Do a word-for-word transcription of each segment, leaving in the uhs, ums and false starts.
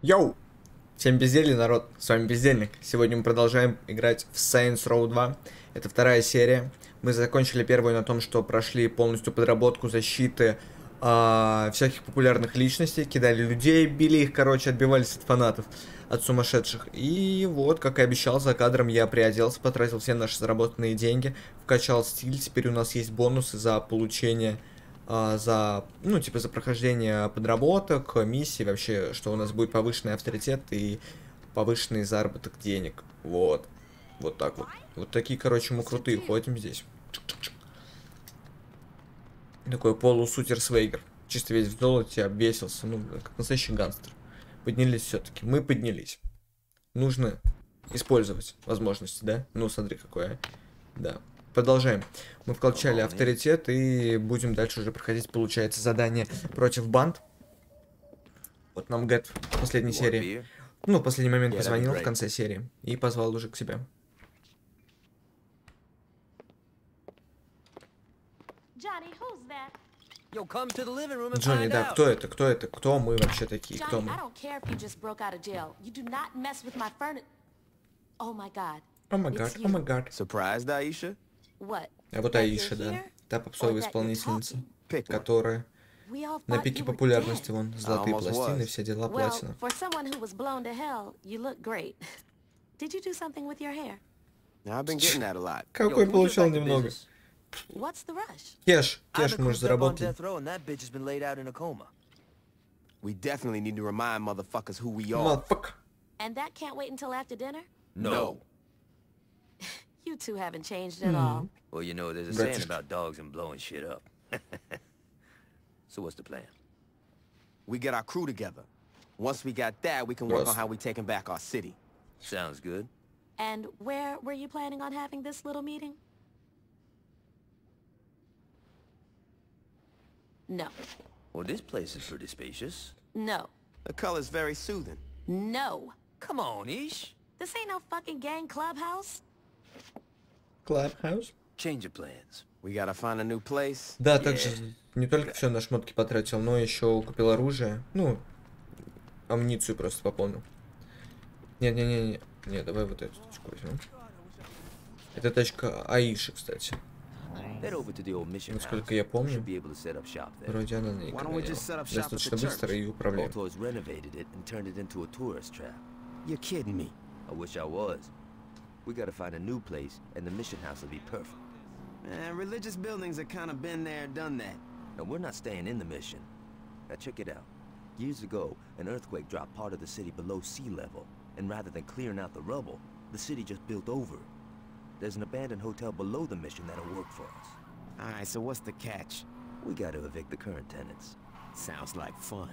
Йоу! Всем безделье, народ, с вами Бездельник. Сегодня мы продолжаем играть в Saints Row два. Это вторая серия. Мы закончили первую на том, что прошли полностью подработку защиты э, всяких популярных личностей, кидали людей, били их, короче, отбивались от фанатов, от сумасшедших. И вот, как и обещал, за кадром я приоделся, потратил все наши заработанные деньги, вкачал стиль. Теперь у нас есть бонусы за получение... Uh, за, ну, типа, за прохождение подработок, миссий, вообще, что у нас будет повышенный авторитет и повышенный заработок денег. Вот. Вот так вот. Вот такие, короче, мы крутые ходим здесь. Такой полусутер-свейгер. Чисто весь в золоте, обвесился. Ну, как настоящий гангстер. Поднялись все-таки. Мы поднялись. Нужно использовать возможности, да? Ну, смотри, какое. А. Да. Продолжаем. Мы вкачали авторитет и будем дальше уже проходить, получается, задание против банд. Вот нам Гэт в последней серии, ну, в последний момент позвонил в конце серии и позвал уже к себе. Джонни, да, кто это? Кто это? Кто мы вообще такие? Кто мы? О май гад, о май гад. Surprised, Aisha? А вот Аиша, да, та попсовая исполнительница, которая на пике популярности, вон, золотые пластины, все дела, платина. Какой получал немного. Кеш, кеш можешь заработать. Motherfucker. No. You two haven't changed at all. Well, you know, there's a saying about dogs and blowing shit up. So what's the plan? We get our crew together. Once we got that, we can work on how we taking back our city. Sounds good. And where were you planning on having this little meeting? No. Well, this place is pretty spacious. No. The color's very soothing. No. Come on, Ish. This ain't no fucking gang clubhouse. Clubhouse? Change of plans. We gotta find a new place. Да, также не только все на шмотки потратил, но еще купил оружие. Ну, амуницию просто пополнил. Нет, не, не, не, не, давай вот эту тачку возьмем. Это тачка Аиши, кстати. Насколько я помню, вроде она не достаточно быстро и управляем. You're kidding me. I wish I was. We gotta find a new place, and the mission house will be perfect. Man, religious buildings have kind of been there, done that. No, we're not staying in the mission. Now check it out. Years ago, an earthquake dropped part of the city below sea level, and rather than clearing out the rubble, the city just built over. There's an abandoned hotel below the mission that'll work for us. Alright, so what's the catch? We gotta evict the current tenants. Sounds like fun.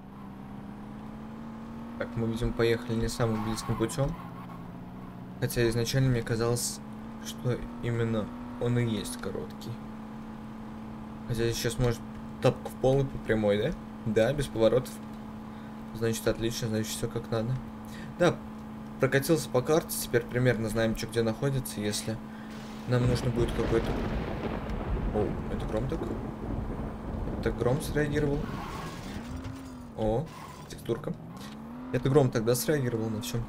Так, мы, видимо, поехали не самым близким путем. Хотя изначально мне казалось, что именно он и есть короткий. Хотя сейчас может тапку в пол и по прямой, да? Да, без поворотов. Значит, отлично, значит, все как надо. Да, прокатился по карте, теперь примерно знаем, что где находится, если нам нужно будет какой-то... О, это гром так? Это гром среагировал. О, текстурка. Это гром тогда среагировал на все.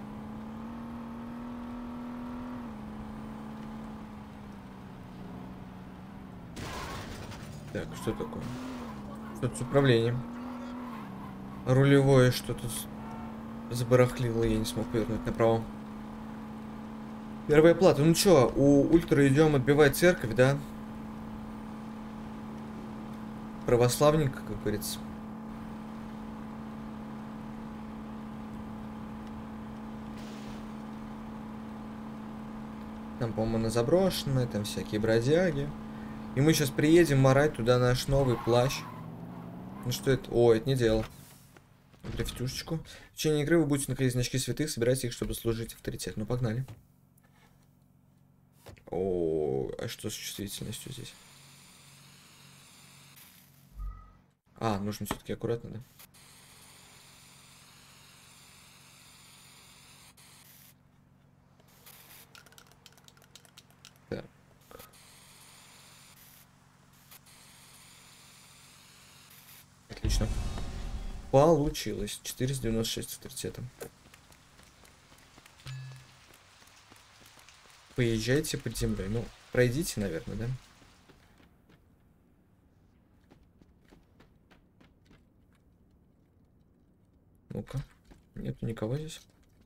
Так, что такое? Что-то с управлением. Рулевое что-то забарахлило, я не смог повернуть направо. Первая плата. Ну чё, у ультра идем отбивать церковь, да? Православненько, как говорится. Там, по-моему, она заброшенная, там всякие бродяги. И мы сейчас приедем морать туда наш новый плащ. Ну что это? О, это не дело. Графитюшечку. В течение игры вы будете находить значки святых, собирайте их, чтобы служить авторитет. Ну, погнали. О, а что с чувствительностью здесь? А, нужно все-таки аккуратно, да? Так. Отлично. Получилось. четыреста девяносто шесть авторитетом. Поезжайте под землей. Ну, пройдите, наверное, да? Ну-ка. Нету никого здесь.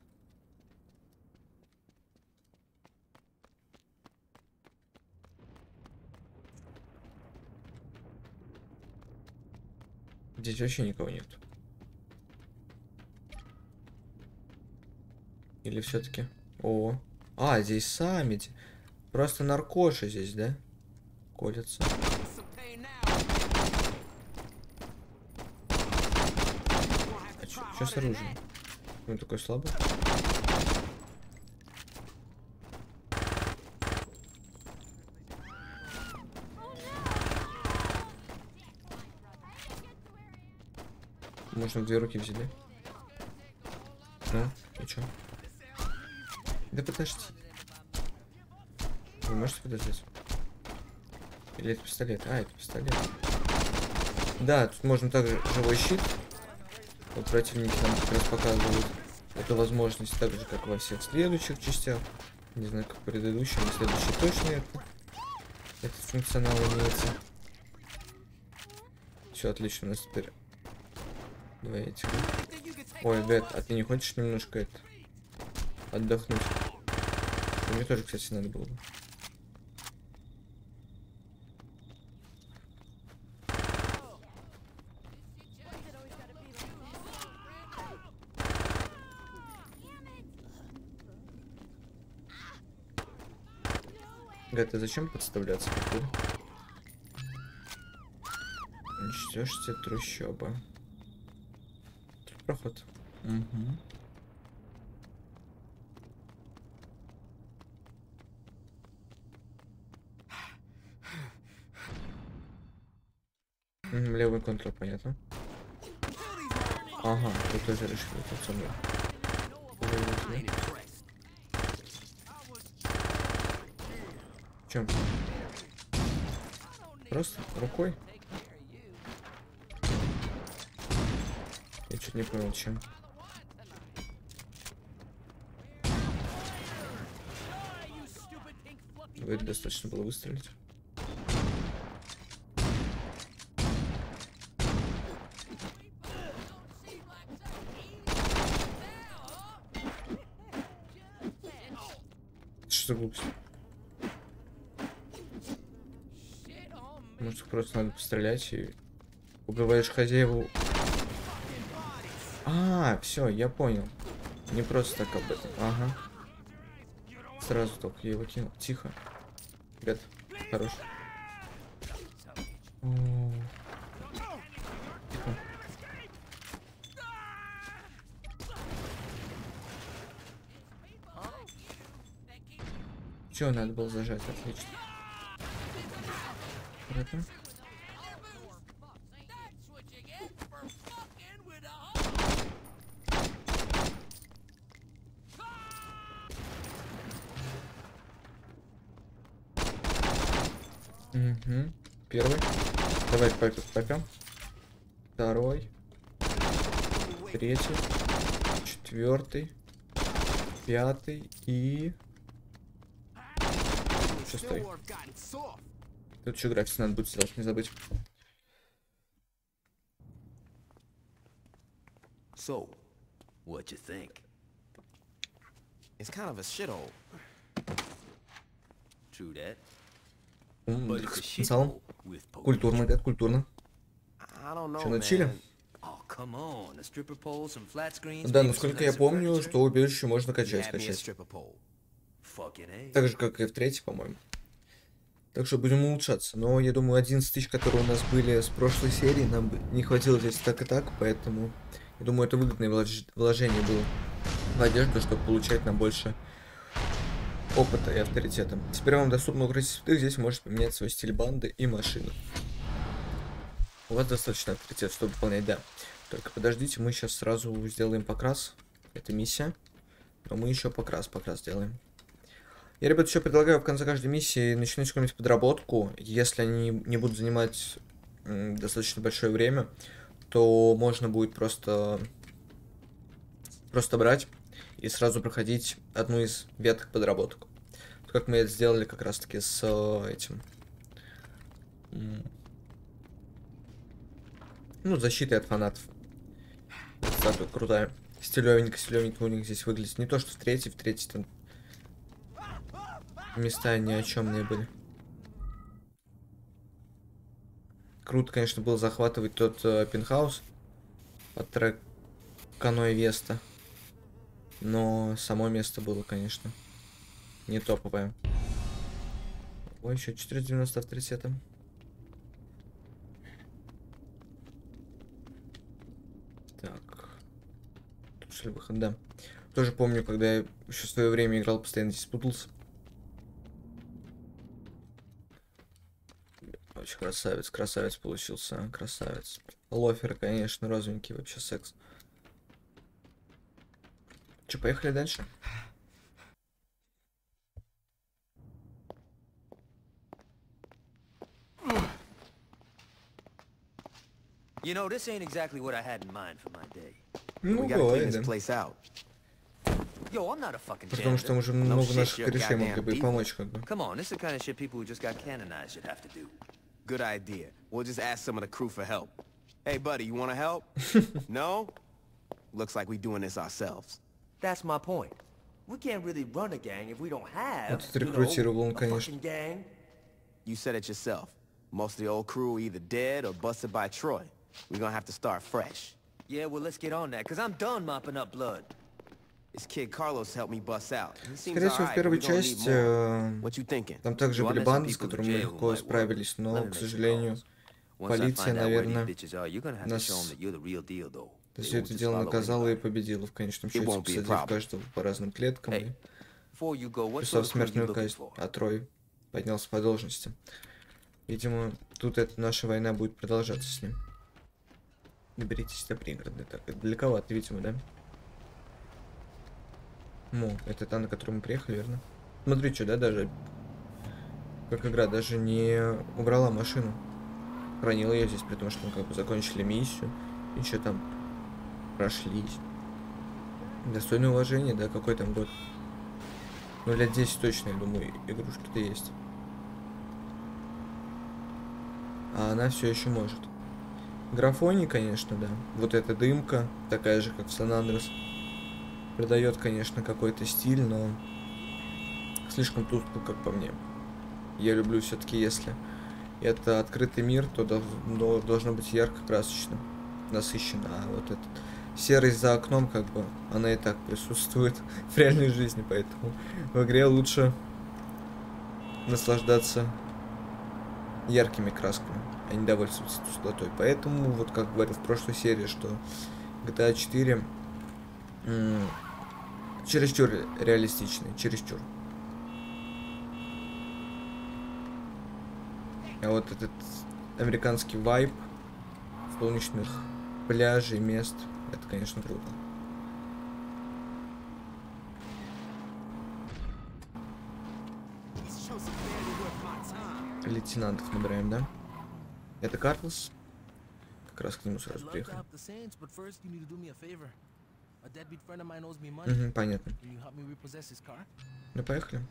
Здесь вообще никого нет. Или все-таки... О, а, здесь сами. Просто наркоши здесь, да? Колятся. А что с оружием? Он такой слабый. Можно в две руки взять, да? Ну, и чё? Да подожди. Вы можете подождать? Или это пистолет? А, это пистолет. Да, тут можно также живой щит. Вот противники нам как раз показывают эту возможность, так же, как во всех следующих частях. Не знаю, как в предыдущем, но следующий точно это. Этот функционал имеется. Все отлично, у нас теперь два этих. Ой, Гэт, а ты не хочешь немножко это отдохнуть? Мне тоже, кстати, надо было бы. Гэт, а зачем подставляться? Уничтожьте трущобы. Проход. Угу. Левый контроль, понятно. Ага, ты тоже решил это со мной. Чем? Просто рукой? Я чуть не понял, чем. Говорит, достаточно было выстрелить. Что за глупость? Может, просто надо пострелять и убиваешь хозяеву. А, все, я понял. Не просто так об этом. Ага. Сразу только я его кинул. Тихо. Гэт, хорош. О. Тихо. Че надо было зажать? Отлично. Это? Угу. Первый. Давай попьем. Второй. Третий. Четвертый. Пятый и... Шестой. Тут еще график надо будет сделать, не забыть. So, what you think? It's kind of a shithole. True that. С потенциалом. Культурно, Гэт, культурно. Что, начали? Да, насколько я помню, что убежище можно качать, скачать. Так же, как и в третьей, по-моему. Так что будем улучшаться. Но я думаю, одиннадцать тысяч, которые у нас были с прошлой серии, нам бы не хватило здесь так и так, поэтому я думаю, это выгодное влож... вложение было в одежду, чтобы получать нам больше опыта и авторитета. Теперь вам доступно укрытие святых, здесь можете поменять свой стиль банды и машину. У вас достаточно авторитета, чтобы выполнять, да. Только подождите, мы сейчас сразу сделаем покрас. Это миссия. Но мы еще покрас, покрас сделаем. Я, ребят, еще предлагаю в конце каждой миссии начинать какую-нибудь подработку. Если они не будут занимать м, достаточно большое время, что можно будет просто просто брать и сразу проходить одну из веток подработок. Как мы это сделали как раз таки с этим. Ну, защитой от фанатов. Статуя крутая. Стилевенько, стилевенько у них здесь выглядит. Не то, что в третьей, в третьей там места ни о чем не были. Круто, конечно, было захватывать тот э, пентхаус под трек Каной Веста. Но само место было, конечно, не топовое. Ой, еще четыреста девяносто авторитета. Так. Тут шли выход, да. Тоже помню, когда я еще в свое время играл, постоянно здесь путался. Очень красавец, красавец получился, красавец. Лофер, конечно, розовенький, вообще секс. Че, поехали дальше? You know, this ain't exactly what I had in mind for my day. Ну, бывает, да. Yo, I'm not a fucking Потому что мы уже много наших корешей могли бы и помочь, как бы. Come on, this is the kind of shit people who just got canonized should have to do. Good idea. We'll just ask some of the crew for help. Hey, buddy, you want to help? No? Looks like we're doing this ourselves. That's my point. We can't really run a gang if we don't have, Вот это рекрутировал он, конечно. gang. You said it yourself. Most of the old crew are either dead or busted by Troy. We're gonna have to start fresh. Yeah, well, let's get on that, because I'm done mopping up blood. This kid Carlos helped me bust out. Скорее всего, в первой части э, там также были банды, с которыми мы легко справились, но, к сожалению, полиция, наверное, нас за все это дело наказала и победила в конечном счете, посадив каждого по разным клеткам и писав смертную казнь, а Трой поднялся по должности. Видимо, тут эта наша война будет продолжаться с ним. Доберитесь до пригорода. Так, это далековато, видимо, да? Ну, это та, на которую мы приехали, верно? Смотри, что, да, даже... Как игра даже не убрала машину. Хранила ее здесь, при том, что мы как бы закончили миссию. И что там? Прошлись. Достойное уважение, да, какой там год? Ну, лет десять точно, я думаю, игрушки-то есть. А она все еще может. Графоний, конечно, да. Вот эта дымка, такая же, как в Сан-Андрес. Придает, конечно, какой-то стиль, но слишком тускло, как по мне. Я люблю все-таки, если это открытый мир, то должно, должно быть ярко, красочно, насыщенно. А вот этот серость за окном, как бы, она и так присутствует в реальной жизни, поэтому в игре лучше наслаждаться яркими красками, а не довольствоваться тусклотой. Поэтому, вот как говорил в прошлой серии, что джи ти эй четыре чересчур реалистичный, чересчур. А вот этот американский вайб солнечных пляжей, мест, это, конечно, круто. Лейтенантов набираем, да? Это Карлос. Как раз к нему сразу приехали. Угу, понятно. Ну, поехали.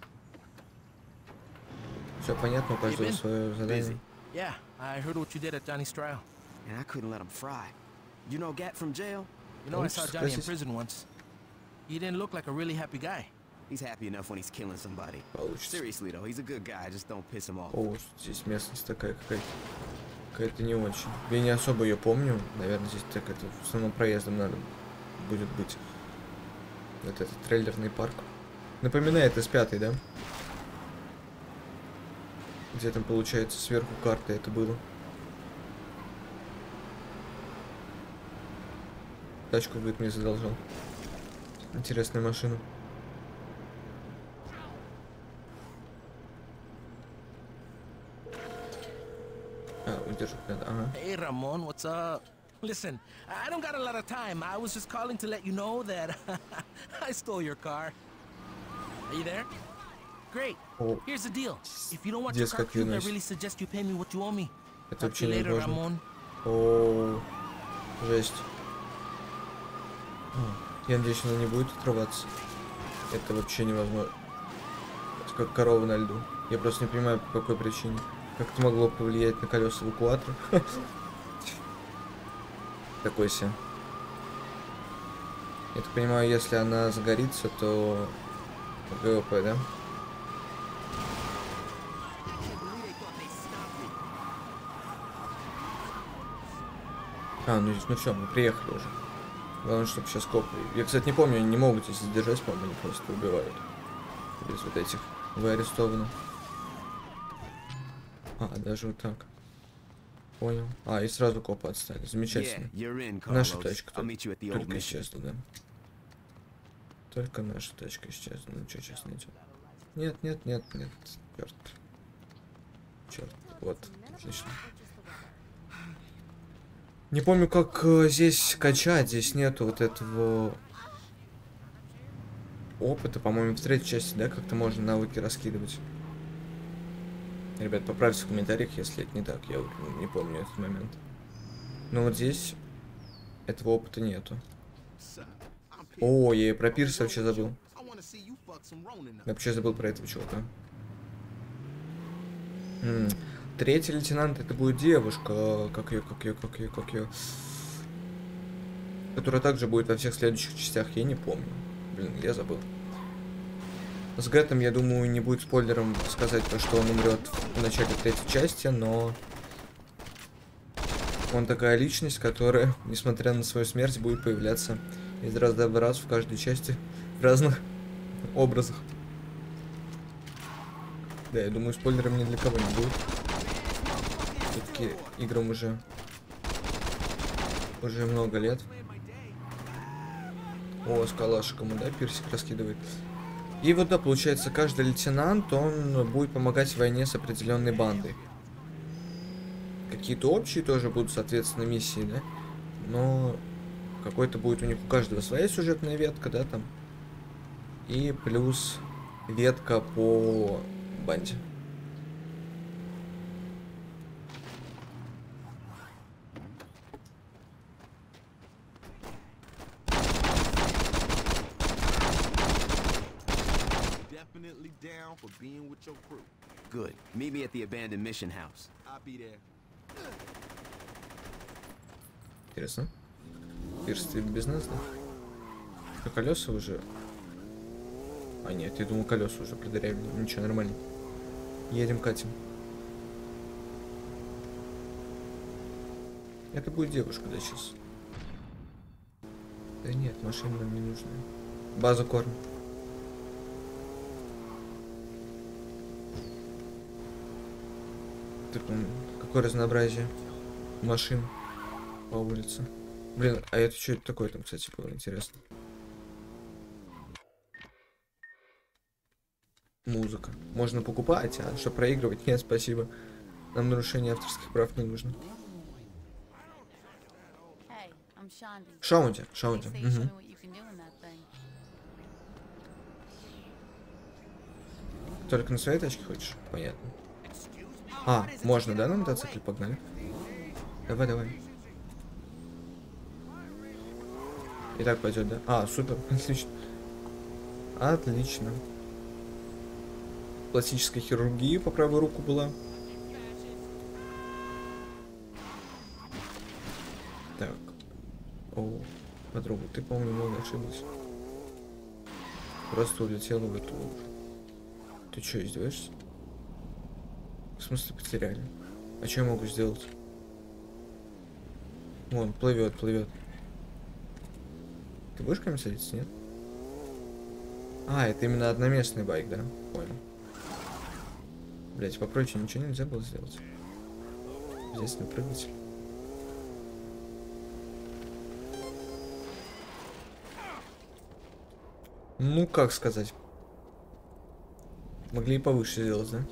Все понятно, у каждого свое задание. Yeah, I heard what you did at Johnny's trial. And I couldn't let him fry. You know Gat from jail? You know, I saw Johnny in prison once. He didn't look like a really happy guy. He's happy enough when he's killing somebody. Получится. Seriously though, he's a good guy, just don't piss him off. О, здесь местность такая какая-то. Какая-то не очень. Я не особо ее помню. Наверное, здесь так это в основном проездом надо будет быть. Вот этот трейлерный парк. Напоминает эс пять, да? Где там получается сверху карты это было. Тачку, говорит, мне задолжал. Интересная машина. А, удержать надо, ага. Hey, Ramon, what's up? Listen, I don't got a lot of time. I was just calling to let you know that I stole your car. Are you there? Great. О, Here's the deal. If you don't want your car cute, I really suggest you pay me what you owe me. это Talk to вообще you later, невозможно. Ramon. О, Жесть. Я надеюсь, она не будет отрываться. Это вообще невозможно. Это как корова на льду. Я просто не понимаю, по какой причине. Как это могло повлиять на колеса эвакуатора? Такой себе. Я так понимаю, если она загорится, то ГВП, да? А, ну, ну все, мы приехали уже. Главное, чтобы сейчас копы. Я, кстати, не помню, они не могут здесь задержать, по-моему, они просто убивают. Без вот этих. Вы арестованы. А, даже вот так. Понял. А, и сразу копы отстали. Замечательно. Наша тачка только, только исчезла, да. Только наша тачка исчезла. Ну что сейчас найдем? Нет, нет, нет, нет. Черт. Черт. Вот. Отлично. Не помню, как э, здесь качать. Здесь нету вот этого опыта. По-моему, в третьей части, да, как-то можно навыки раскидывать. Ребят, поправьте в комментариях, если это не так. Я вот не помню этот момент. Но вот здесь этого опыта нету. О, я и про Пирса вообще забыл. Я вообще забыл про этого чувака. М-м. Третий лейтенант, это будет девушка. Как ее, как ее, как ее, как ее. Которая также будет во всех следующих частях. Я не помню. Блин, я забыл. С Гэтом, я думаю, не будет спойлером сказать то, что он умрет в начале третьей части, но он такая личность, которая, несмотря на свою смерть, будет появляться из раза в раз в каждой части в разных образах. Да, я думаю, спойлером ни для кого не будет. Все-таки играм уже уже много лет. О, с калашиком, да, Пирсик раскидывает. И вот, да, получается, каждый лейтенант, он будет помогать в войне с определенной бандой. Какие-то общие тоже будут, соответственно, миссии, да? Но какой-то будет у них у каждого своя сюжетная ветка, да, там. И плюс ветка по банде. For being with your crew. Good. Meet me at the abandoned mission house. I'll be there. Интересно. Пирс, ты без нас, да? А колеса уже... А нет, я думал, колеса уже продырявили. Ничего, нормально. Едем, катим. Это будет девушка, да, сейчас? Да нет, машина нам не нужна. Базу корм. Какое разнообразие машин по улице. Блин, а это что это такое там, кстати, было интересно? Музыка. Можно покупать, а что проигрывать? Нет, спасибо. Нам нарушение авторских прав не нужно. Шаунди, Шаунди. Угу. Только на своей тачке хочешь? Понятно. А, можно, да, на мотоцикле? Погнали. Давай, давай. И так пойдет, да? А, супер, отлично. Отлично. Пластическая хирургия по правую руку была. Так. О, подруга, ты, по-моему, много ошиблась. Просто улетела в эту... Ты что, издеваешься? В смысле потеряли? А что я могу сделать? Вон, плывет, плывет. Ты будешь ко мне садиться, нет? А, это именно одноместный байк, да? Понял. Блять, попроще ничего нельзя было сделать. Здесь напрыгать. Ну, как сказать? Могли и повыше сделать, да?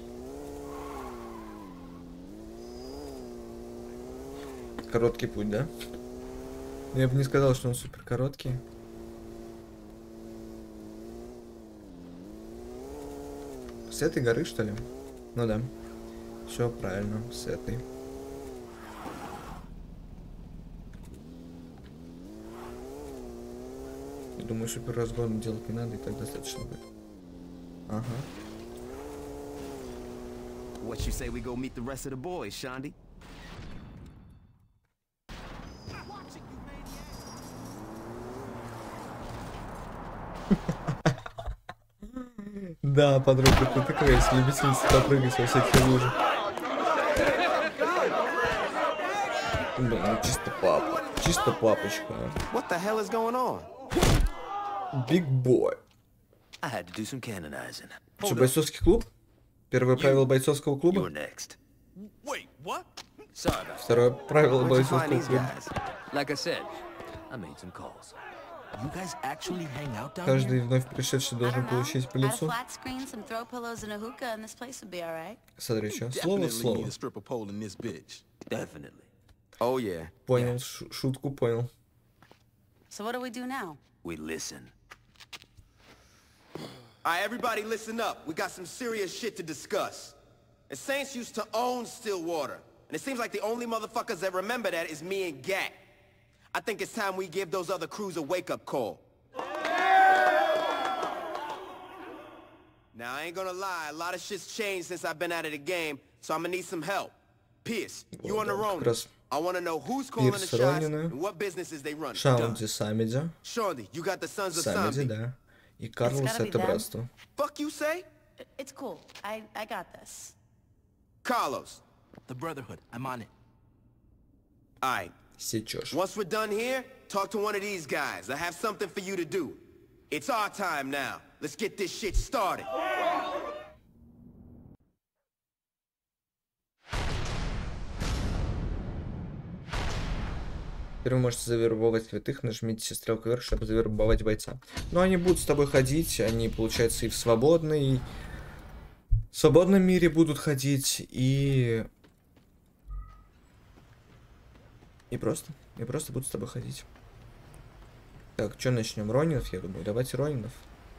Короткий путь, да? Я бы не сказал, что он супер короткий. С этой горы, что ли? Ну да. Все правильно, с этой. Я думаю, супер разгон делать не надо, и так достаточно будет. Ага. What you say we go meet the rest of the boys, Shandy? Да, подруга, ты такая, если любительница попрыгать во всякие лужи. Блин, ну чисто папа. Чисто папочка. What the hell is going on? Big boy. I had to do some canonizing. Что, бойцовский клуб? Первое правило бойцовского You're клуба? next. Wait, what? Sorry about Второе правило Where'd you find бойцовского these клуба. guys? that. Like I said, I made some calls. You guys actually hang out down Каждый here? вновь пришедший I должен don't know. получить по Add a лицу. flat screen, some throw pillows, and a hookah, and this place would be all right. Смотри, что? Слово в Definitely слово. need a stripper pole in this bitch. Definitely. Oh yeah. Понял, шу- шутку понял. So what do we do now? We listen. All right, everybody listen up. We got some serious shit to discuss. The Saints used to own Stillwater, and it seems like the only motherfuckers that remember that is me and Gat. I think it's time we give those other crews a wake-up call. Now, I ain't gonna lie, a lot of shit's changed since I've been out of the game, so I'm gonna need some help. Pierce, you on the Вот, да, Ronin. как раз I wanna know who's calling the Пирс, shots Ронины. and what businesses they run. Шаунди, Самеди. Shorty, you got the Sons of Самеди, Sambi. да. И Карлос gotta be это them. братство. Fuck you say? I- It's cool. I, I got this. Carlos. The Brotherhood. I'm on it. All right. Сечешь. Once we're done here, talk to one of these guys. I have something for you to do. It's our time now. Let's get this shit started. Теперь вы можете завербовать святых, нажмите стрелку вверх, чтобы завербовать бойца. Но они будут с тобой ходить, они, получается, и в свободной... В свободном мире будут ходить, и... И просто. И просто будут с тобой ходить. Так, что начнем? Ронинов, я думаю. Давайте Ронинов.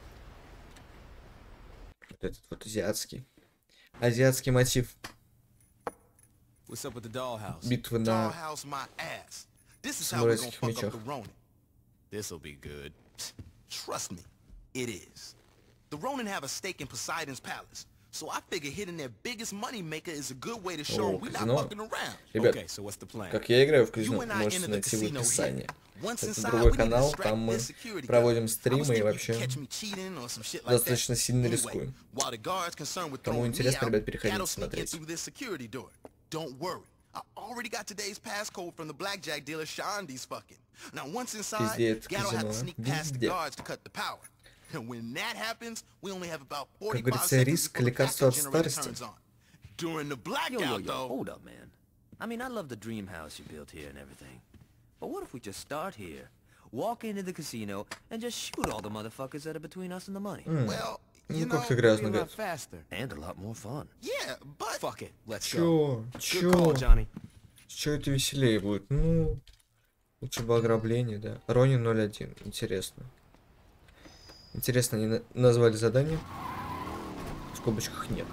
Вот этот вот азиатский. Азиатский мотив. What's up with the dollhouse? Битвы на Dollhouse my ass. This is how we're gonna самурайских fuck up мечах. the Ronin. This'll be good. Trust me, it is. The Ronin have a stake in Poseidon's palace. So I figure hitting their biggest money maker is a good way to show О, them we're not казино. fucking around. Ребят, Okay, so what's the plan? как я играю в казино, You and I можете enter the найти в casino описании. here. Once Это inside, другой we need to канал, distract там мы their security проводим guard. I was стримы и thinking you could вообще catch me cheating or some shit like достаточно that. сильно Anyway, рискуем. while the guard's concerned with Кому throwing me интересно, out, ребят, переходите Gat'll sneak in смотреть. through this security door. Don't worry. I already got today's passcode from the blackjack dealer Shandy's fucking. Now once inside, Везде это Gat'll have казино, to а? sneak past the Везде. guards to cut the power. And when that happens, we only have about Как forty-five говорится, seconds риск before the лекарство от backup generator старости. turns on. During the Yo, yo, blackout, yo, though. hold up, man. I mean, I love the dream house you built here and everything. But what if we just start here, walk into the casino, and just shoot all the motherfuckers that are between us and the money? Well, you Ну know, как-то Be грязно, a lot говорит. faster. And a lot more fun. yeah, but Fuck it. Let's go. Чё? Good call, Чё? Johnny. Чё это веселее будет? Ну, лучше бы ограбление, да. Ронин ноль один. Интересно. Интересно, они на- назвали задание? В скобочках нет.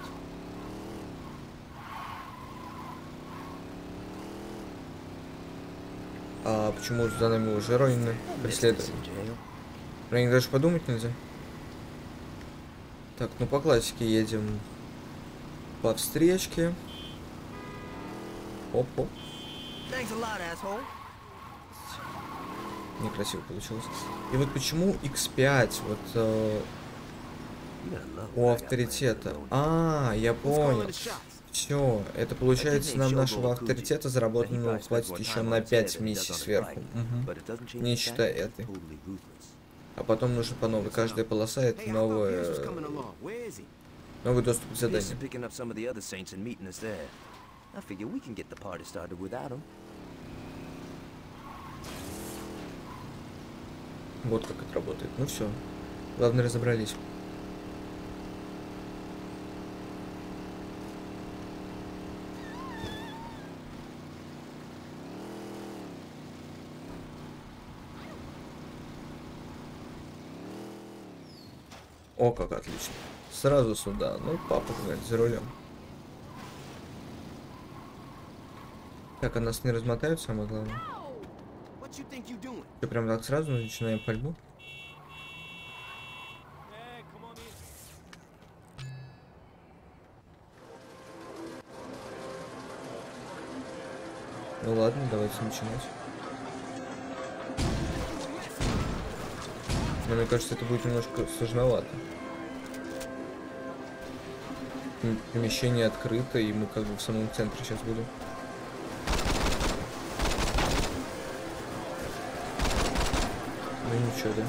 А почему за нами уже Ронины Missed this преследуют? in jail. Про них даже подумать нельзя. Так, ну по классике едем по встречке. Оп-оп. Thanks a lot, asshole. Некрасиво получилось. И вот почему икс пять вот э, You gotta love у what I got авторитета. planned for the Ronin. А, я Who's calling понял. the shots? Все, это получается нам нашего авторитета заработанного хватит еще на пять миссий сверху. Мгм. Не считая этой. А потом нужно по новой. Каждая полоса это Hey, I thought Pierce was новый, coming along. Where is he? новый доступ к This is заданию. picking up some of the other saints and meeting us there. I figure we can get the party started without him. Вот как это работает. Ну все. Главное, разобрались. О, как отлично. Сразу сюда. Ну, папа, говорит, за рулем. Так, а нас не размотают, самое главное. What you think you doing? Что, прям так сразу начинаем пальбу? Ну ладно, давайте начинать. Но мне кажется, это будет немножко сложновато. Помещение открыто, и мы как бы в самом центре сейчас будем. Ну ничего, да?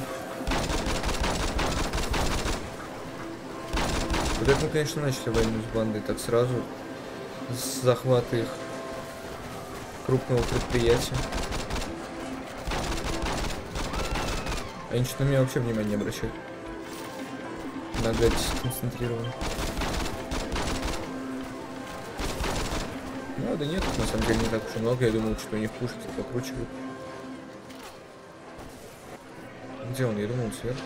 Вот это мы, конечно, начали войну с бандой так сразу. С захвата их крупного предприятия. Они что-то на меня вообще внимания не обращают. Нагадь сконцентрирован. Ну, да нет, на самом деле не так уж и много. Я думал, что у них пушки покручивают. Где он? Я думал, сверху.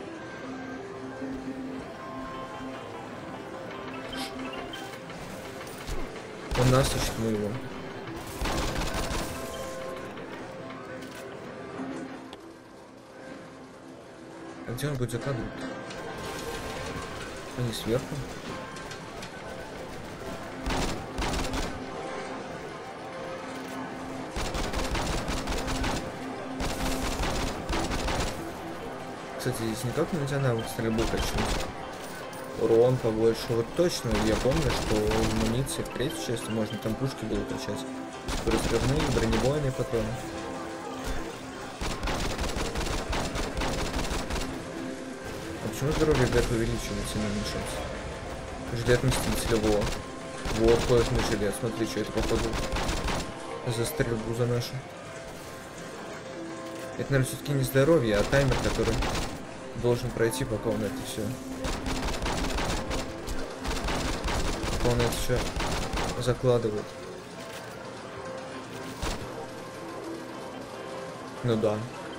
Он нас ищет, мы его. А где он будет закладывать? Они сверху. Кстати, здесь никак нельзя навык стрельбы качнуть. Урон побольше. Вот точно, я помню, что в амуниции в третьей части можно там пушки было качать. Разрывные, бронебойные патроны. А почему здоровье Гэг увеличивается и не уменьшается? Жилет Мстителя, во. Вот кожаный жилет. Смотри, что это походу за стрельбу за нашу. Это, наверное, все-таки не здоровье, а таймер, который должен пройти, пока он это все. Пока он это все закладывает. Ну да.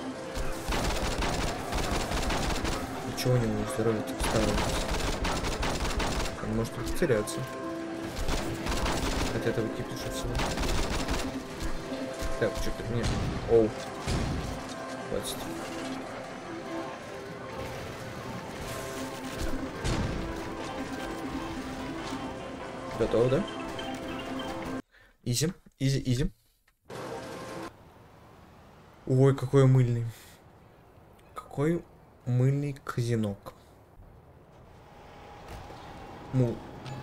И чего у него здоровье так становится? Он может потеряться. От этого кипиша всего. Так, что-то мне. Оу. Хватит. Готово, да? Изи, изи, изи. Ой, какой мыльный. Какой мыльный казинок. Ну,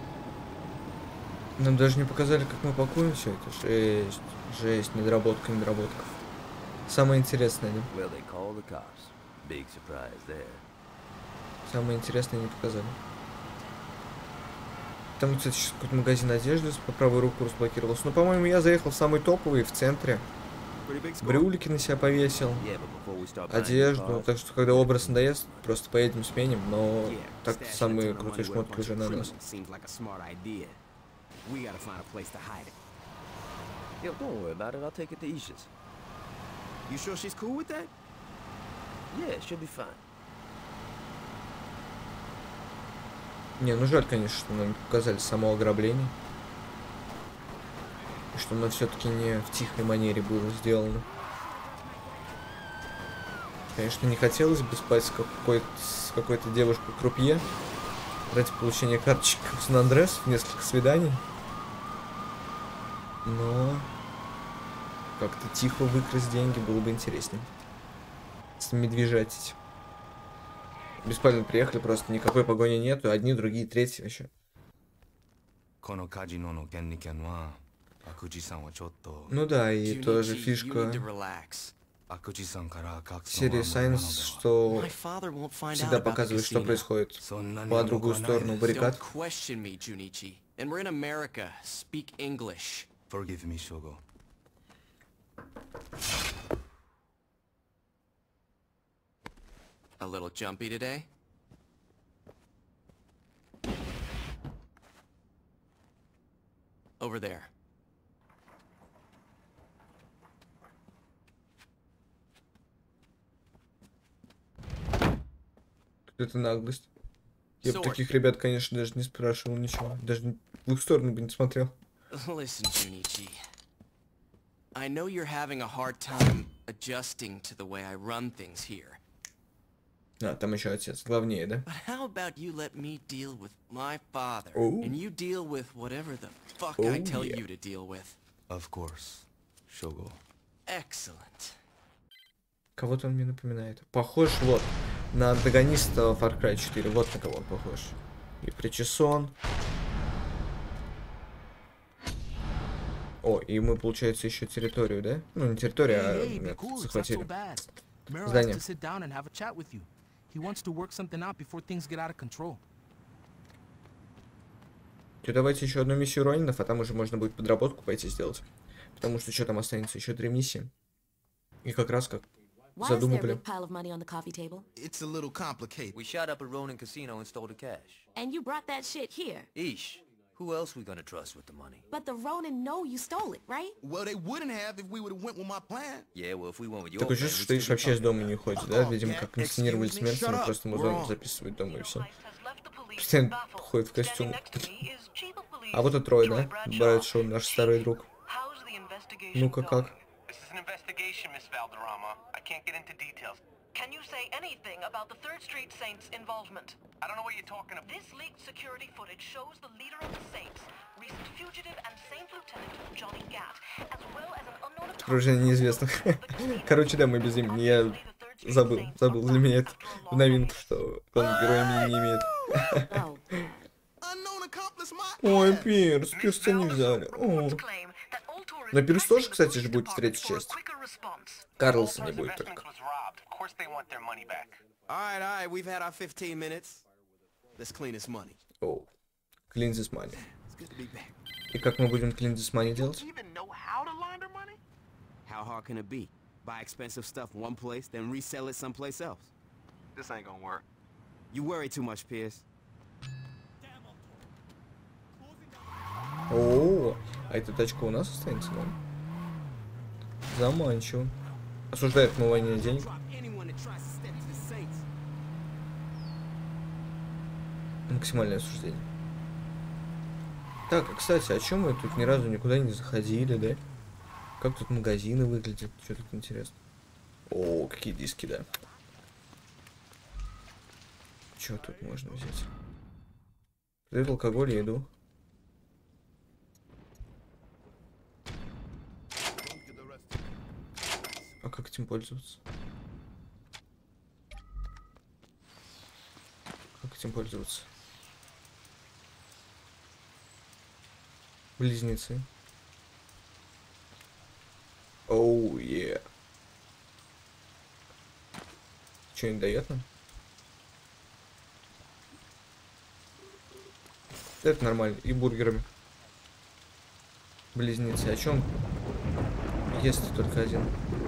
нам даже не показали, как мы пакуем все это. Жесть, жесть, недоработка, недоработка. Самое интересное, да? Самое интересное не показали. Там, кстати, сейчас какой-то магазин одежды по правую руку разблокировался. Но, по-моему, я заехал в самый топовый, в центре. Брюлики на себя повесил. Одежду. Так что, когда образ надоест, просто поедем сменим. Но так самые крутые шмотки уже на нас. You sure she's cool with that? Yeah, she'll be fine. Не, ну жаль, конечно, что нам показали само ограбление. И что оно все-таки не в тихой манере было сделано. Конечно, не хотелось бы спать с какой-то с какой-то девушкой-крупье ради получения карточек в Сан-Андреас в несколько свиданий. Но как-то тихо выкрасть деньги было бы интереснее. С медвежатить. Бесполезно приехали, просто никакой погони нету. Одни, другие, третьи вообще. Ну да, и тоже фишка серии Science, что всегда показывает, что происходит по другую сторону баррикад. A little jumpy today? Over there. Это наглость. Я бы таких ребят, конечно, даже не спрашивал ничего. Даже в их сторону бы не смотрел. Listen, Junichi. I know you're having a hard time adjusting to the way I run things here. А, там еще отец. Главнее, да? But how about you let me deal with my father, oh. and you deal with whatever the fuck oh, I tell yeah. you to deal with? Of course. Shogo. Excellent. Кого-то он мне напоминает. Похож вот на антагониста Far Cry четыре. Вот на кого он похож. И причесон. О, и мы, получается, еще территорию, да? Ну, не территорию, а захватили. Здание. То давайте еще одну миссию Ронинов, а там уже можно будет подработку пойти сделать. Потому что что там останется? Еще три миссии. И как раз как задумывали. It's a little complicated. We shot up a Ronin casino and stole the cash. And you brought that shit here. Ish. Who else we gonna trust with the money? But the Ronin know you stole it, right? Well, they wouldn't have if we would have went with my plan. Yeah, well, if we went with your Такое plan, чувство, что Иш вообще из дома не уходит, да? Видимо, как инсценировали Excuse me, смерть, shut он up. просто We're музон on. записывает дома и все. Постоянно ходит в костюм. А вот и Трой, да? Брайт Шоу, наш старый друг. Ну-ка как? This is an investigation, Miss Valderrama. I can't get into details. Can you say anything about the Third Street Saints' involvement? I don't know what you're talking about. This leaked security footage shows the leader of the Saints, recent fugitive and Saint Lieutenant Johnny Gat, as well as an unknown Окружение неизвестных. Короче, да, мы без имени. Я забыл, забыл. Для меня это новинка, что главный герой имени не имеет. Unknown accomplice my Ой, ass. Пирс, Пирса не взяли. О. Но Пирс тоже, кстати же, будет в третьей части. Карлсон не будет только. Of course they want their money back. All right, all right, we've had our fifteen minutes. Let's clean this money. О, clean this money. It's good to be back. И как мы будем clean this money делать? Even know how to launder money? How hard can it be? Buy expensive stuff one place, then resell it someplace else. This ain't gonna work. You worry too much, Pierce. О, а эта тачка у нас останется, да? Заманчиво. Осуждает отмывание денег. Максимальное осуждение. Так, а кстати, о чем мы тут ни разу никуда не заходили, да? Как тут магазины выглядят? Что тут интересно? О, какие диски, да. Что тут можно взять? Продают алкоголь и еду. А как этим пользоваться? Как этим пользоваться? Близнецы. Оу, е. Что, не дает нам? Это нормально. И бургерами. Близнецы. О чем? Есть только один.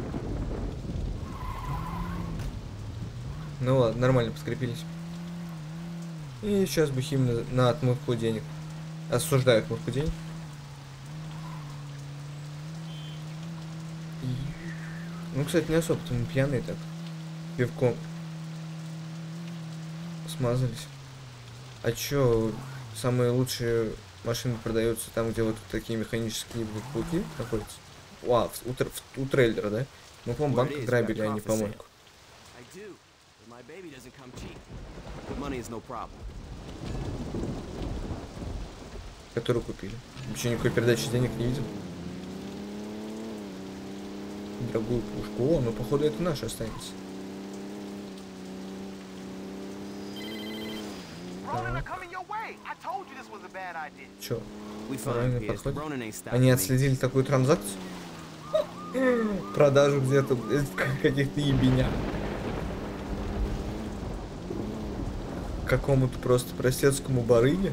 Ну ладно, нормально поскрепились. И сейчас бы хим на, на отмывку денег. Осуждаю отмывку денег. И... Ну, кстати, не особо-то мы пьяные так. Пивком смазались. А чё, самые лучшие машины продаются там, где вот такие механические блоки находятся? Вау, у, у, у трейлера, да? Мы, по-моему, банк грабили, а не помойку. Которую купили. Вообще никакой передачи денег не видел. Дорогую пушку. О, ну походу это наша останется. Чё? Правильно подходит? Они отследили такую транзакцию? Продажу где-то в каких-то ебенях. Какому-то просто простецкому барыге,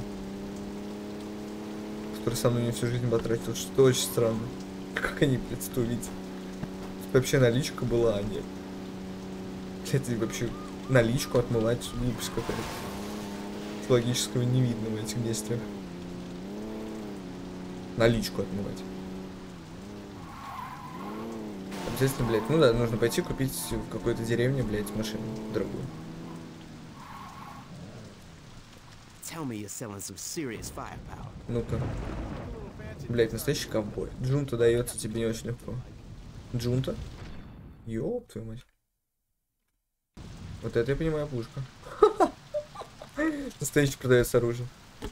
который со мной не всю жизнь потратил, что очень странно. Как они представить? Вообще наличка была, а нет. Кстати, вообще наличку отмывать глупость какая-то. Логического не видно в этих действиях. Наличку отмывать. Обязательно, блядь, ну да, нужно пойти купить в какой-то деревне, блядь, машину дорогую. Ну-ка. Блять, настоящий ковбой. Джунта дается тебе не очень легко. Джунта? Ёб твою мать. Вот это я понимаю, пушка. Настоящий продается оружие.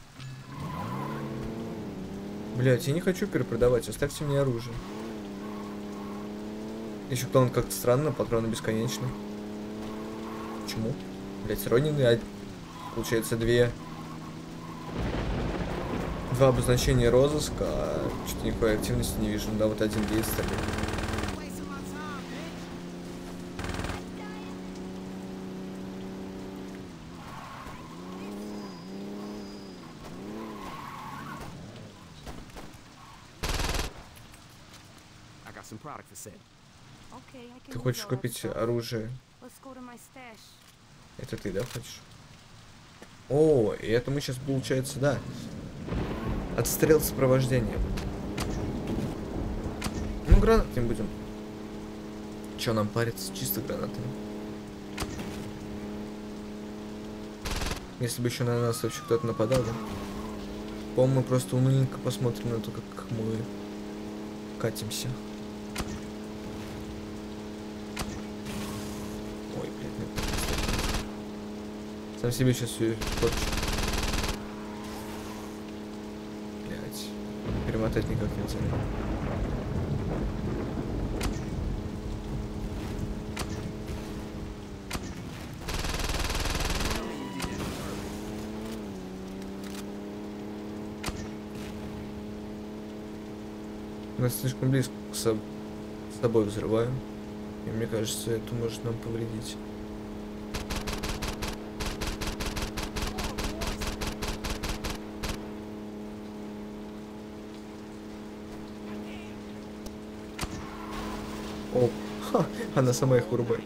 Блять, я не хочу перепродавать, оставьте мне оружие. Еще план как-то странно, патроны бесконечны. Почему? Блять, Ронины, а... получается две... Два обозначения розыска, а что-то никакой активности не вижу. Да, вот один есть. Ты хочешь купить оружие? Это ты, да, хочешь? О, и это мы сейчас, получается, да. Отстрел сопровождения. Ну, гранат не будем. Че нам париться? Чисто гранатами. Если бы еще на нас вообще кто-то нападал, да? По-моему, мы просто уныленько посмотрим на то, как мы катимся. Ой, блядь, нет. Сам себе сейчас все испорчу. Блядь. Перемотать никак нельзя. Нас слишком близко к с собой взрываем. И мне кажется, это может нам повредить. О, ха, она сама их вырубает.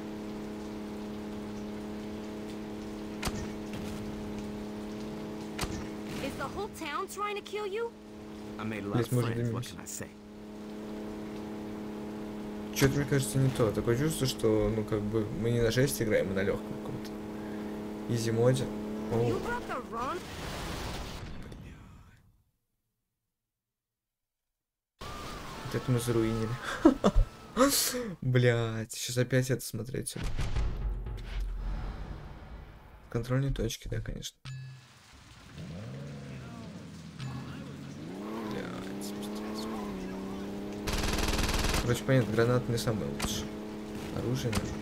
Блять, может дымимся. Что-то, мне кажется, не то. Такое чувство, что, ну, как бы, мы не на жесть играем, мы на легком каком-то изи моде. О. Вот это мы заруинили. Блять, сейчас опять это смотреть. Контрольные точки, да, конечно. Короче, понятно, гранаты не самое лучшее оружие, наверное.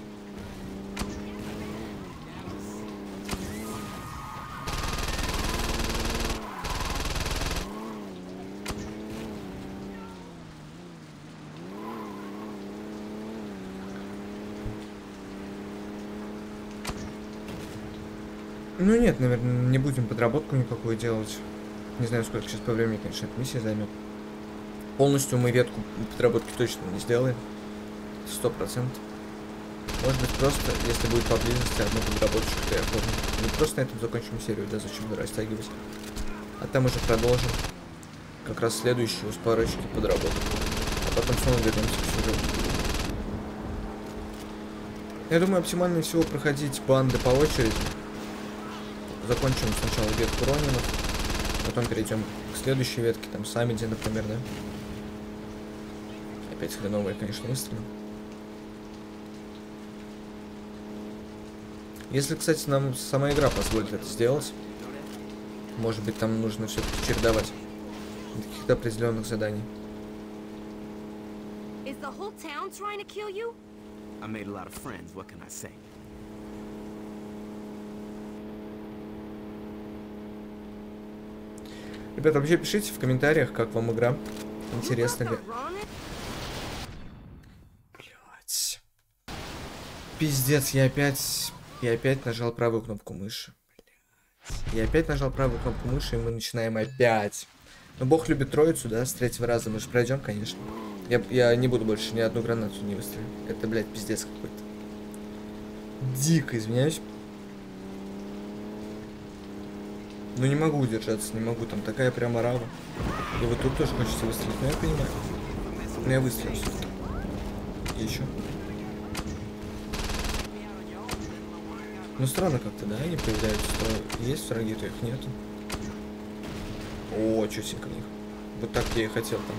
Ну нет, наверное, не будем подработку никакую делать. Не знаю, сколько сейчас по времени, конечно, эта миссия займет. Полностью мы ветку подработки точно не сделаем. Сто процентов. Может быть, просто, если будет поблизости одну подработочку, то я помню. Мы просто на этом закончим серию, да, зачем растягивать. А там уже продолжим. Как раз следующую с парочки подработок. А потом снова вернемся к сюжету. Я думаю, оптимальнее всего проходить банды по очереди. Закончим сначала ветку Ронинов. Потом перейдем к следующей ветке, там, Саммиди, например, да? Опять хреновые, конечно, выстрелы. Если, кстати, нам сама игра позволит это сделать, может быть, там нужно все-таки чередовать каких-то определенных заданий. Ребята, вообще пишите в комментариях, как вам игра. Интересно ли. Блять. Пиздец, я опять... Я опять нажал правую кнопку мыши. Блять. Я опять нажал правую кнопку мыши, и мы начинаем опять. Но бог любит троицу, да, с третьего раза мы же пройдем, конечно. Я, я не буду больше ни одну гранату не выстрелить. Это, блядь, пиздец какой-то. Дико, извиняюсь. Ну не могу удержаться, не могу, там такая прямо рава. И вот тут тоже хочется выстрелить, но я понимаю. Но я выстрелю все-таки. И еще. Ну странно как-то, да, они появляются, то есть враги, то их нету. О, чётенько в них. Вот так я и хотел там.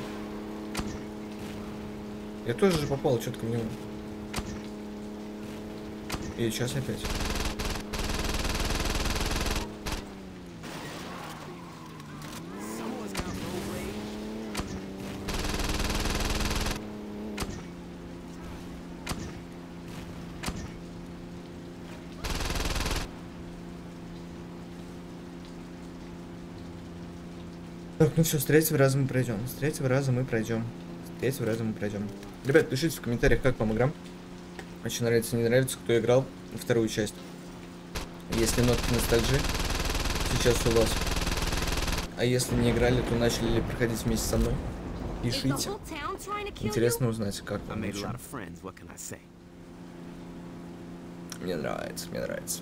Я тоже же попал четко в него. И сейчас опять. Так, ну все, с третьего раза мы пройдем. С третьего раза мы пройдем. С третьего раза мы пройдем. Ребят, пишите в комментариях, как вам игра. Очень нравится, не нравится, кто играл вторую часть. Если нотки ностальжи сейчас у вас. А если не играли, то начали ли проходить вместе со мной? Пишите. Интересно узнать, как вам вообще. Мне нравится, мне нравится.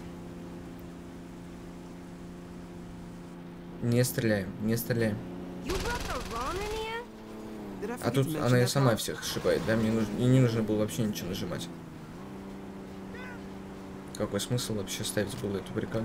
Не стреляем, не стреляем. А тут она и сама всех сшибает, да? Мне нужно, и не нужно было вообще ничего нажимать. Какой смысл вообще ставить было эту баррикаду?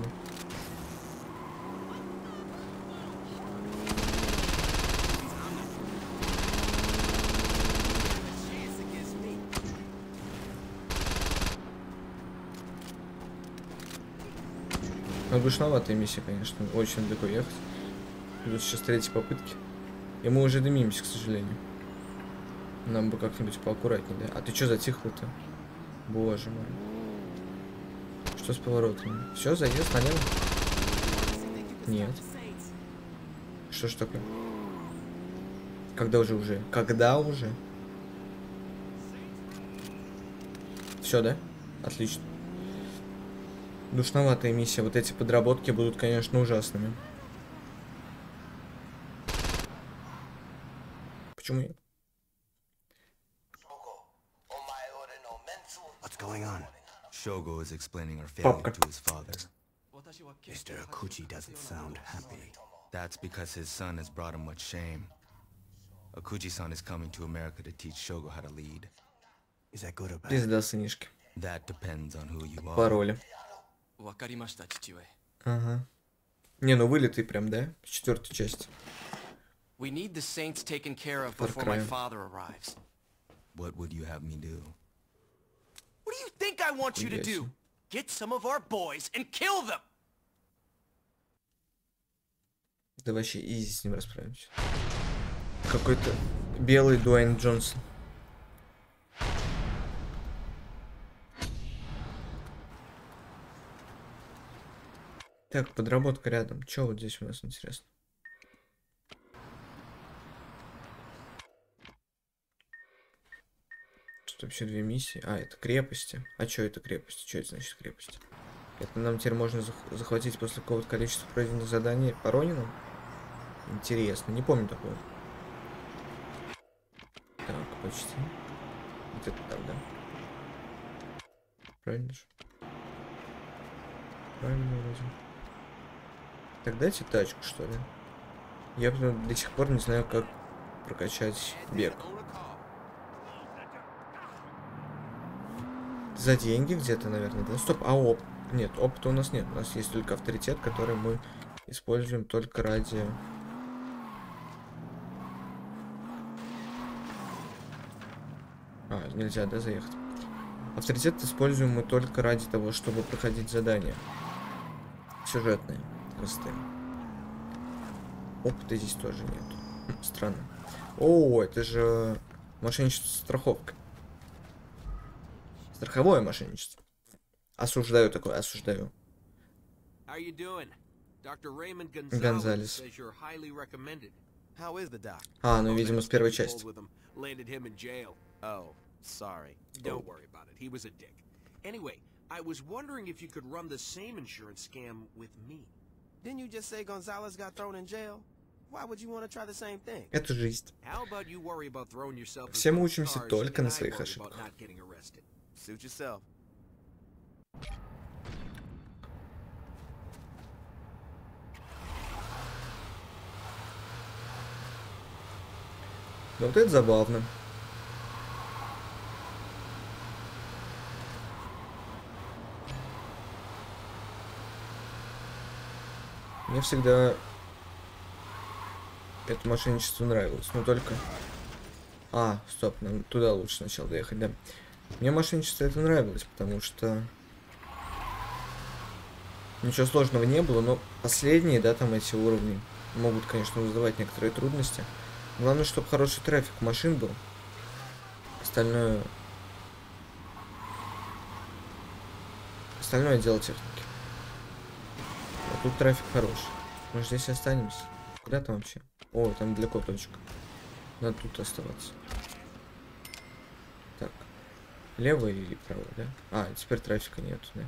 Ну, душноватая миссия, конечно. Очень далеко ехать. Идут сейчас третьей попытки. И мы уже дымимся, к сожалению. Нам бы как-нибудь поаккуратнее, да? А ты что затихло-то? Боже мой. Что с поворотами? Все, заезд налево? Нет. Что ж такое? Когда уже уже? Когда уже? Все, да? Отлично. Душноватая миссия. Вот эти подработки будут, конечно, ужасными. Почему нет? What's going on? Shogo is explaining our failure Папка. to his father. Mister Akuchi doesn't sound happy. That's because his son has brought him much shame. Akuchi-san is coming to America to teach Shogo how to lead. Is that good or bad? Пизда, сынишки. That depends on who you are. Пароли. Ага. Не, ну вылитый прям, да? С четвертой части. We need the Saints taken care of before my father arrives. What would you have me do? What do you think I want you to do? Get some of our boys and kill them! Да вообще изи с ним расправимся. Какой-то белый Дуэйн Джонсон. Так, подработка рядом. Че вот здесь у нас интересно? Тут вообще две миссии. А, это крепости. А что это крепости? Что это значит крепости? Это нам теперь можно зах захватить после какого-то количества пройденных заданий по Ронинам? Интересно, не помню такого. Так, почти. Вот это там, да? Правильно же? Правильно вроде. Так, дайте тачку, что ли? Я до сих пор не знаю, как прокачать бег. За деньги где-то, наверное, да? Стоп, а оп? Нет, опыта у нас нет. У нас есть только авторитет, который мы используем только ради... А, нельзя, да, заехать? Авторитет используем мы только ради того, чтобы проходить задания. Сюжетные. Простые. Опыта здесь тоже нет. Странно. О, это же мошенничество с страховкой. Страховое мошенничество. Осуждаю такое, осуждаю. Гонзалес. А, ну, видимо, с первой части. I was wondering if you could run the same insurance scam with me. Didn't you just say Gonzalez got thrown in jail? Why would you want to try the same thing? Это жизнь. How about you worry about throwing yourself Все мы учимся только на своих ошибках. Suit yourself. Ну вот это забавно. Мне всегда это мошенничество нравилось, но только... А, стоп, нам туда лучше сначала доехать, да. Мне мошенничество это нравилось, потому что... Ничего сложного не было, но последние, да, там эти уровни могут, конечно, вызывать некоторые трудности. Главное, чтобы хороший трафик машин был. Остальное... Остальное дело техники. А тут трафик хороший. Мы же здесь останемся. Куда там вообще? О, там далеко точка. Надо тут оставаться. Так. Лево или право, да? А, теперь трафика нет, да?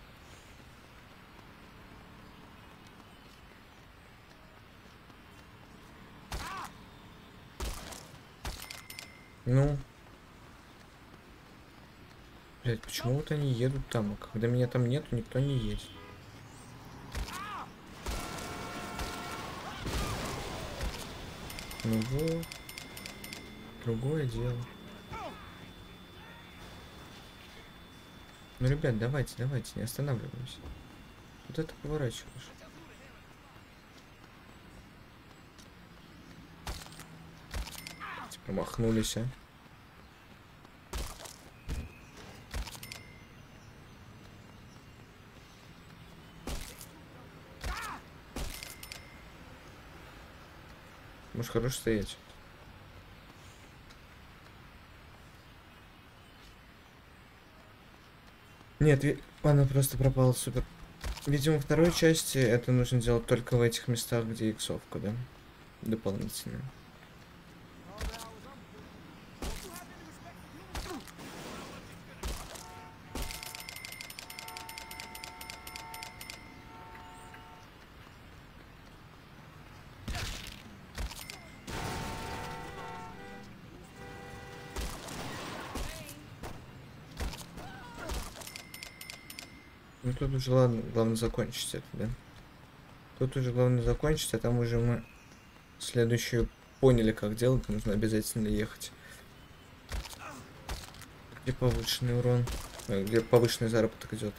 Ну. Блять, почему вот они едут там? А когда меня там нету, никто не едет. Ну вот. Другое дело. Ну, ребят, давайте, давайте, не останавливаемся. Вот это поворачиваешь. Промахнулись, а. Может, хорошо стоять. Нет, ви... она просто пропала, супер. Видимо, во второй части это нужно делать только в этих местах, где иксовка, да? Дополнительно. Ну тут уже ладно, главное закончить это, да? Тут уже главное закончить, а там уже мы следующую поняли, как делать, нужно обязательно ехать. Где повышенный урон? Где повышенный заработок идет?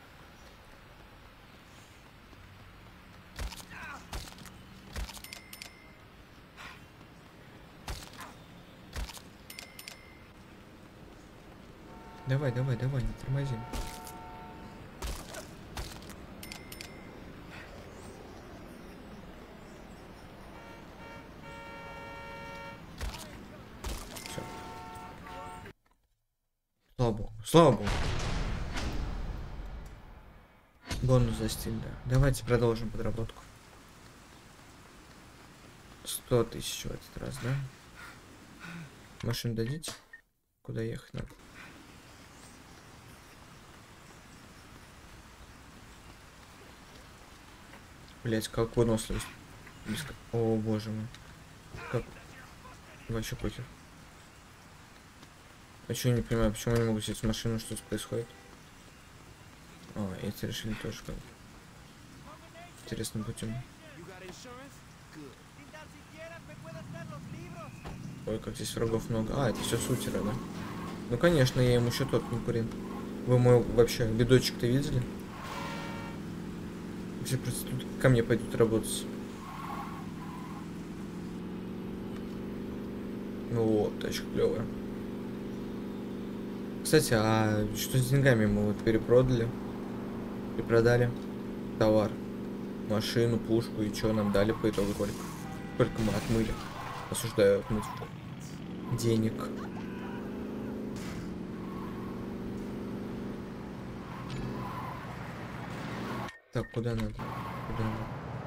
Давай, давай, давай, не тормозим. Слава богу, слава богу. Бонус за стиль, да. Давайте продолжим подработку. Сто тысяч в этот раз, да? Машину дадите? Куда ехать надо? Блять, как выносливость. О боже мой. Как? Вообще похер. А что я не понимаю, почему я не могу сесть в машину, что тут происходит? А, эти решили тоже как интересным путем. Ой, как здесь врагов много. А, это все сутера, да? Ну конечно, я ему еще тот конкурент. Вы мой вообще видочек-то видели? Все просто тут ко мне пойдут работать. Ну вот, тачка клевая. Кстати, а что с деньгами мы вот перепродали? Перепродали товар, машину, пушку, и что нам дали по итогу только? Только мы отмыли. Осуждаю отмытку денег. Так, куда надо? Куда надо?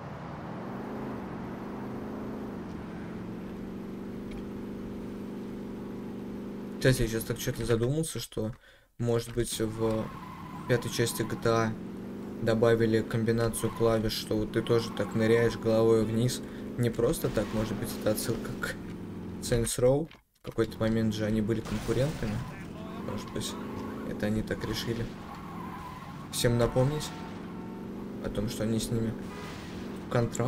Кстати, я сейчас так что-то задумался, что, может быть, в пятой части джи ти эй добавили комбинацию клавиш, что вот ты тоже так ныряешь головой вниз. Не просто так, может быть, это отсылка к Saints Row. В какой-то момент же они были конкурентами. Может быть, это они так решили. Всем напомнить о том, что они с ними в контрах.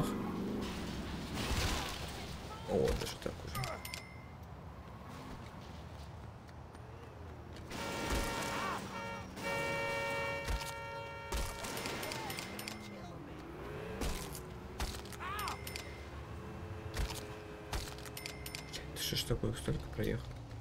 О, даже так уже. Что ж такое, столько проехал?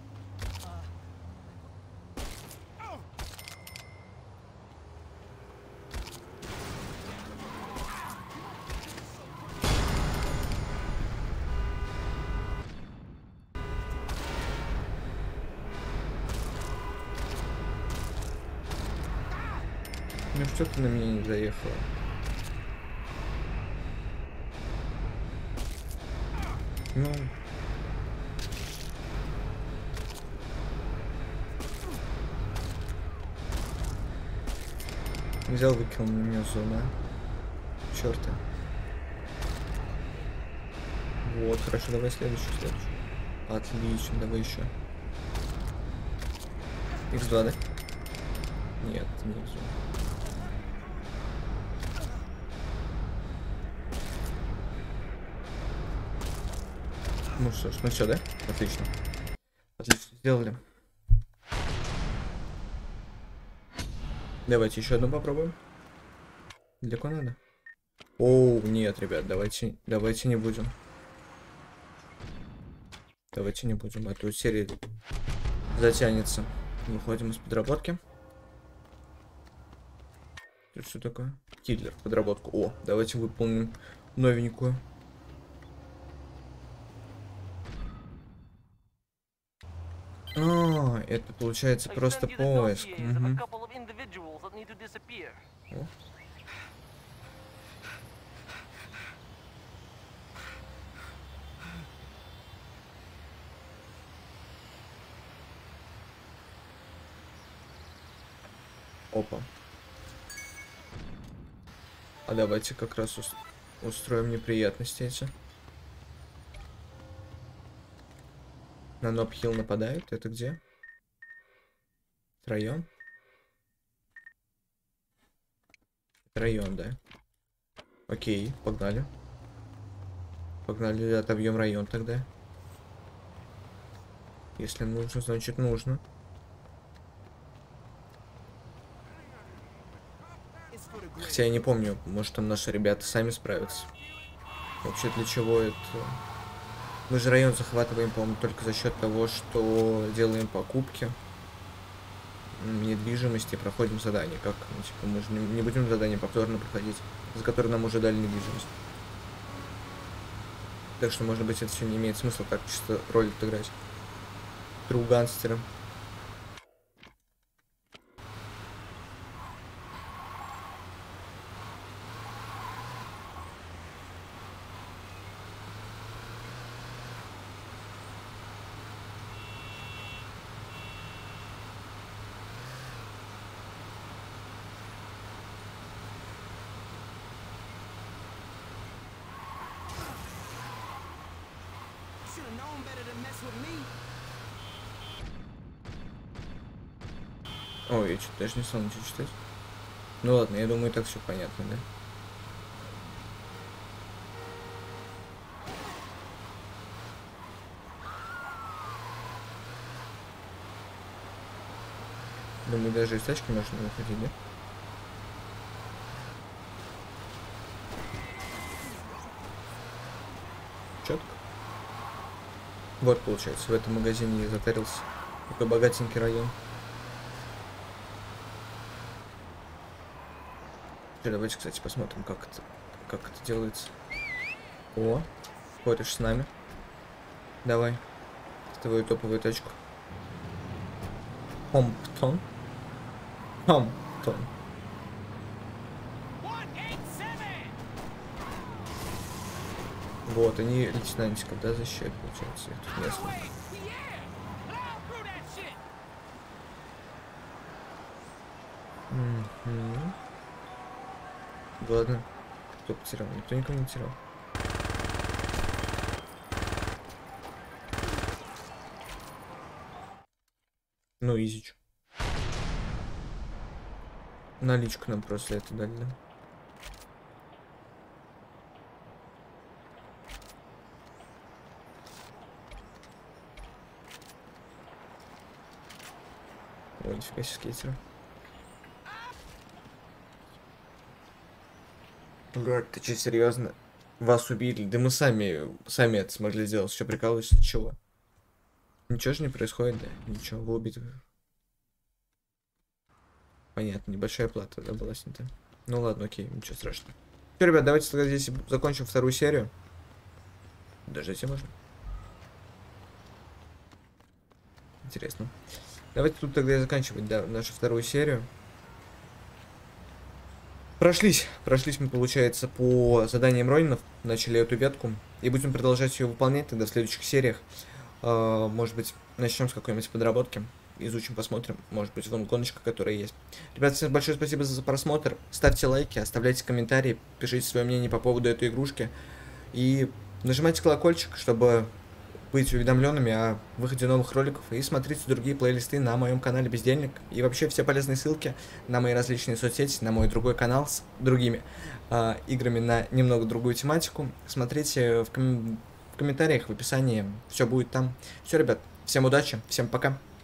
Ну что ты на меня не заехала? Ну... Взял, выкинул на меня зона. Чёрта. Вот, хорошо, давай следующую, следующую. Отлично, давай еще. икс два, да? Нет, не икс два. Ну что ж, ну все, да? Отлично. Отлично, сделали. Давайте еще одну попробуем. Далеко надо? Оу, нет, ребят, давайте, давайте не будем. Давайте не будем, а то серия затянется. Выходим из подработки. Тут что такое? Киллер, подработку. О, давайте выполним новенькую. А, это получается просто поиск. Угу. Опа. А давайте как раз ус устроим неприятности эти. На Ноб-Хилл нападают? Это где? Район? Район, да. Окей, погнали. Погнали, отобьем район тогда. Если нужно, значит нужно. Хотя я не помню, может там наши ребята сами справятся. Вообще для чего это... Мы же район захватываем, по-моему, только за счет того, что делаем покупки недвижимости, проходим задания. Как, ну, типа, мы же не, не будем задания повторно проходить, за которые нам уже дали недвижимость. Так что, может быть, это все не имеет смысла так чисто роль отыграть. Тру гангстера. Ой, я что-то даже не стал ничего читать. Ну ладно, я думаю, так все понятно, да? Думаю, даже из тачки можно выходить, да? Четко. Вот, получается, в этом магазине я затарился. Такой богатенький район. Давайте, кстати, посмотрим, как это, как это делается. О, ходишь с нами. Давай. С твою топовую тачку. Хомптон. Хомптон. Вот, они лейтенантиков, да, защищают, получается. Их тут несколько. Mm-hmm. Ладно. Кто потерял? Никто никого не терял. Ну, изич. Наличку нам просто это дали, да? Ой, нифига себе скейтера. Брат, ты че, серьезно? Вас убили? Да мы сами, сами это смогли сделать. Все, прикалываешься, чего? Ничего же не происходит, да? Ничего, вы убиты. Понятно, небольшая плата, да, была снята. Ну ладно, окей, ничего страшного. Все, ребят, давайте тогда здесь закончим вторую серию. Дождите можно. Интересно. Давайте тут тогда и заканчивать, да, нашу вторую серию. Прошлись, прошлись мы, получается, по заданиям Ронинов, начали эту ветку, и будем продолжать ее выполнять тогда в следующих сериях. Uh, может быть, начнем с какой-нибудь подработки, изучим, посмотрим, может быть, вон гоночка, которая есть. Ребята, всем большое спасибо за просмотр, ставьте лайки, оставляйте комментарии, пишите свое мнение по поводу этой игрушки, и нажимайте колокольчик, чтобы быть уведомленными о выходе новых роликов, и смотрите другие плейлисты на моем канале Бездельник, и вообще все полезные ссылки на мои различные соцсети, на мой другой канал с другими uh, играми на немного другую тематику. Смотрите в, ком в комментариях, в описании, все будет там. Все, ребят, всем удачи, всем пока.